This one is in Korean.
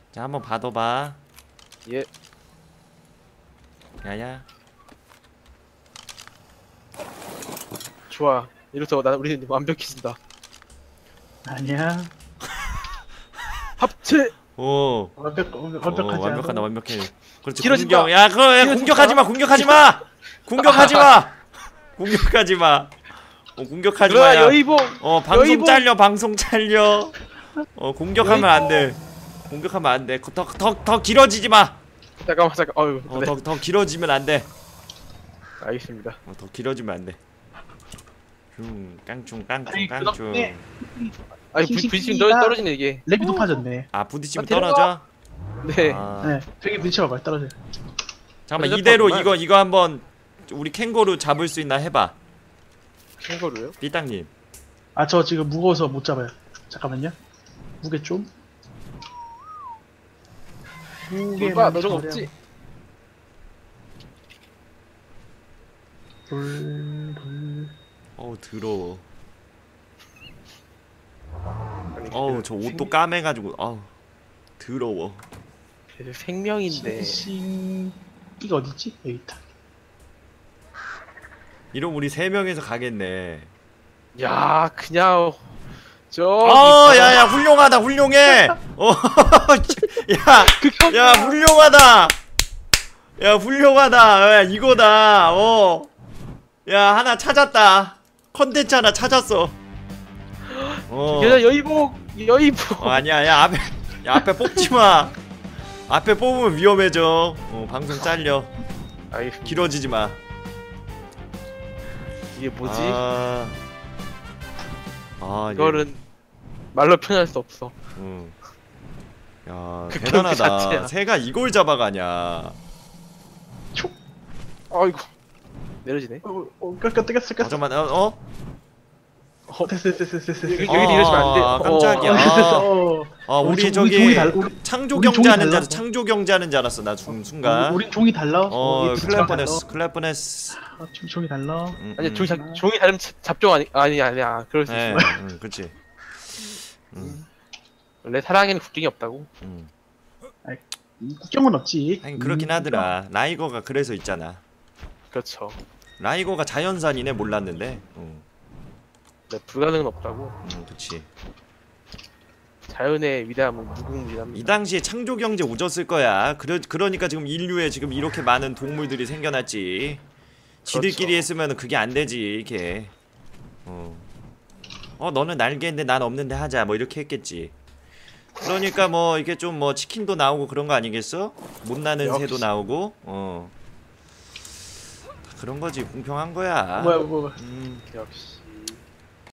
자, 한번 봐둬봐. 예. 야야. 좋아. 이로써 우리는 완벽해진다. 아니야. 합체. 오. 완벽하지 완벽하다, 않아. 완벽해. 그렇지. 길어진다. 공격. 야, 그거 야, 공격하지 마. 공격하지 마. 공격하지 마. 공격하지 마. 공격하지 그래 마야. 여의봉. 방송 여의봉. 잘려. 방송 잘려. 공격하면 안 돼. 공격하면 안 돼. 더 길어지지 마. 잠깐만. 어유. 네. 더 길어지면 안 돼. 알겠습니다. 더 길어지면 안 돼. 깡충 아니, 깡충. 그렇네. 아니 싱싱 부딪히면 싱싱이다. 떨어지네 이게. 랩이 높아졌네. 아, 부딪히면 데려가. 떨어져? 네. 아. 네, 되게 부딪혀봐 떨어져. 잠깐만, 떨어졌다, 이대로 정말. 이거 한번 우리 캥거루 잡을 수 있나 해봐. 캥거루요? 삐땅님. 아, 저 지금 무거워서 못 잡아요. 잠깐만요. 무게 좀. 돌봐 너 저거 없지? 돌. 더러워. 아니, 저 옷도 까매가지고 더러워. 그래도 생명인데. 이거 어딨지? 여기 있다. 이러면 우리 3명에서 가겠네. 야 그냥 야야, 훌륭하다, 훌륭해. 야, 훌륭하다. 야, 훌륭하다. 야, 이거다. 야, 하나 찾았다. 컨텐츠 하나 찾았어. 야 여의봉. 아니야, 야, 앞에 뽑지 마. 앞에 뽑으면 위험해져. 방송 잘려. 알겠습니다. 길어지지 마. 이게 뭐지? 이거는 말로 표현할 수 없어. 야, 그 대단하다. 자체야. 새가 이걸 잡아가냐. 아이고 내려지네. 꼈어. 잠깐만. 됐어. 여기 이러시면 안 돼. 깜짝이야. 우리 저기 종이 달라. 창조 우리 종이 경제하는 달라. 줄 창조 경제하는 줄 알았어. 나 순간. 우린 종이 달라. 큰일 날 뻔했어. 큰일 날 뻔했어. 종이 달라. 아니 종이 다른 잡종 아니야. 그럴 수 네, 있어. 그렇지. 원래 사랑에는 국경이 없다고. 국경은 없지. 하긴 그렇긴 하더라. 라이거가 그래서 있잖아. 그렇죠. 라이거가 자연산이네. 몰랐는데. 네, 불가능은 없다고. 그렇지. 자연의 위대함은 무궁무진합니다. 이 당시에 창조 경제 웃었을 거야. 그러니까 지금 인류에 지금 이렇게 많은 동물들이 생겨났지. 지들끼리 그렇죠. 했으면 그게 안 되지, 이게. 너는 날개인데 난 없는데 하자. 뭐 이렇게 했겠지. 그러니까 뭐 이게 좀 뭐 치킨도 나오고 그런 거 아니겠어? 못 나는 역시. 새도 나오고. 그런 거지. 공평한 거야. 뭐야. 역시.